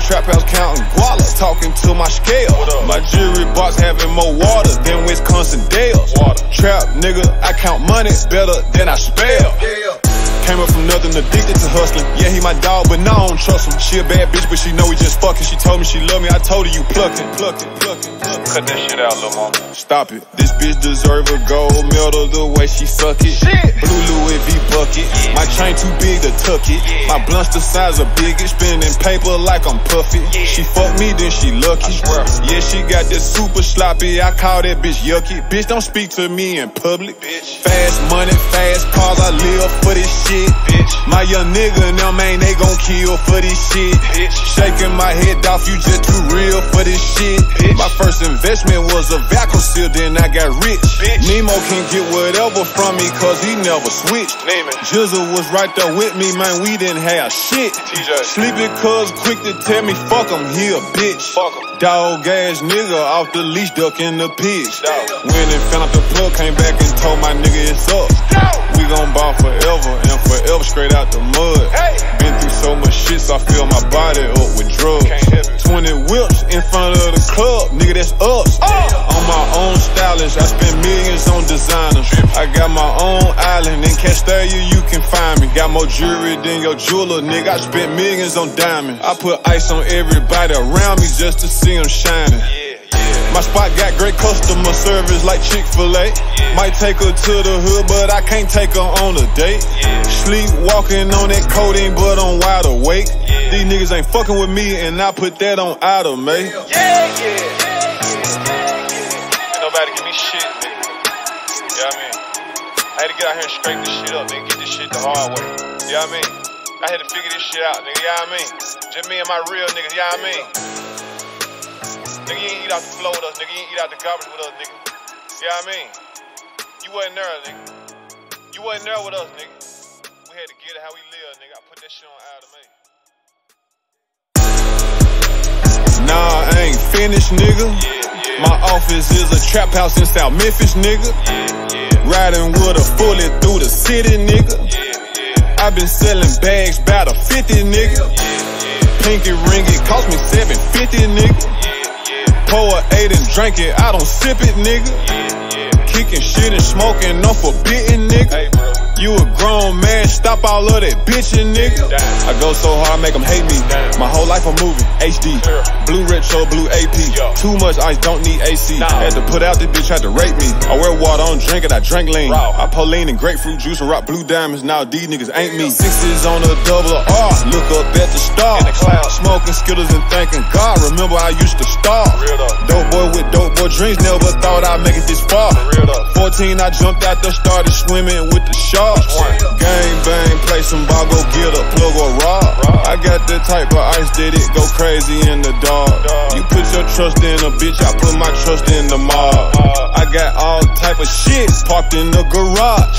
trap house counting guala, talking to my scale. My jewelry box having more water than Wisconsin Dells. Trap nigga, I count money better than I spell. Came up from nothing, addicted to hustling. Yeah, he my dog, but no, I don't trust him. She a bad bitch, but she know we just fucking. She told me she love me, I told her you plucked it. Cut that shit out, lil' mama. Stop it. This bitch deserve a gold medal the way she suck it. Shit. Blue Louis V bucket. My chain too big to tuck it. My blunts the size of Biggie, spinning paper like I'm puffy. She fuck me, then she lucky. I swear. Yeah, she got that super sloppy. I call that bitch yucky. Bitch, don't speak to me in public. Bitch. Fast money, fast cars, I live for this shit. Bitch. My young nigga and them, man, they gon' kill for this shit. Bitch. Shaking my head off, you just too real for this shit. Bitch. My first investment was a vacuum seal, then I got rich. Bitch. Nemo can get whatever from me, cause he never switched. Name it. Jizzle was right there with me, man, we didn't have shit. TJ. Sleepy cuz quick to tell me, fuck him, he a bitch. Fuck him. Dog ass nigga off the leash, ducking the pigs. Dog. Went and found out the plug, came back and told my nigga it's up. We gon' ball forever, and forever straight out the mud. Hey. Been through so much shit, so I fill my body up with drugs. Can't help it. 20 whips in front of the club, nigga, that's us. On my own stylist, I spend millions on designers. I got my own island, in Castalia you can find me. Got more jewelry than your jeweler, nigga, I spent millions on diamonds. I put ice on everybody around me just to see them shining. My spot got great customer service like Chick-fil-A. Might take her to the hood, but I can't take her on a date. Sleep walking on that codeine, but I'm wide awake. These niggas ain't fucking with me, and I put that on Idle, mate. Ain't nobody give me shit, nigga. You know what I mean? I had to get out here and scrape this shit up, nigga. Get this shit the hard way. You know what I mean? I had to figure this shit out, nigga. You know what I mean? Just me and my real niggas, you know what I mean? Nigga, you ain't eat out the floor with us, nigga. You ain't eat out the garbage with us, nigga. You know what I mean? You wasn't there, nigga. You wasn't there with us, nigga. We had to get it how we live, nigga. I put that shit on out of me. Nah, I ain't finished, nigga. My office is a trap house in South Memphis, nigga. Riding with a fully through the city, nigga. I been selling bags by the 50, nigga. Pinky ring, it cost me $750, nigga. Pour a 8 and drink it, I don't sip it, nigga. Kicking shit and smoking, no forbidden, nigga. You a grown man, stop all of that bitchin', nigga. I go so hard, make them hate me. My whole life I'm moving, HD. Blue retro, blue AP. Too much ice, don't need AC. Had to put out this bitch, tried to rape me. I wear water, I don't drink it, I drink lean. I pour lean and grapefruit juice and rock blue diamonds. Now these niggas ain't me. Sixes on a double R, look up at the stars. Smoking Skittles and thanking God, remember I used to starve. Dope boy with dope boy dreams, never thought I'd make it this far. 14, I jumped out there, started swimming with the sharks. Gang bang, play some ball, go get a plug or rob. I got that type of ice that it go crazy in the dark. You put your trust in a bitch, I put my trust in the mob. I got all type of shit parked in the garage.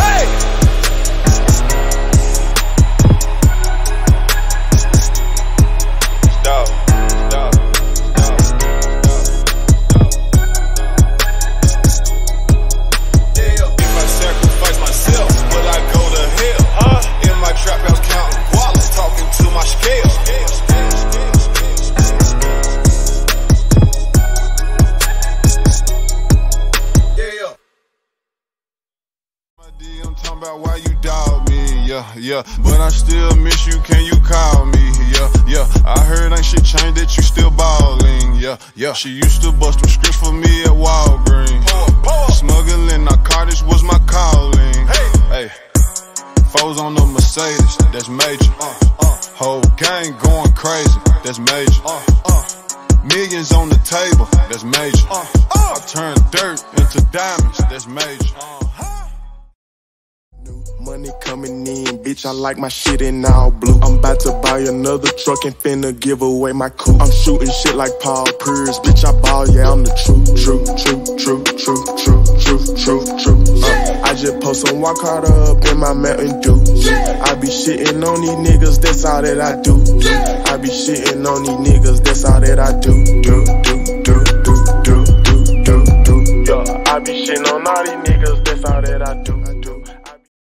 I'm talking about why you dog me, yeah. But I still miss you, can you call me, yeah. I heard ain't shit changed, that you still ballin', yeah. She used to bust them scripts for me at Walgreens. Smuggling narcotics was my calling. Hey, foes on the Mercedes, that's major. Whole gang going crazy, that's major. Millions on the table, that's major. I turn dirt into diamonds, that's major. Money coming in, bitch, I like my shit in all blue. I'm about to buy another truck and finna give away my coupe. I'm shooting shit like Paul Pierce, bitch, I ball, yeah, I'm the truth. I just post some walk harder up in my Mountain Dew. I be shitting on these niggas, that's all that I do.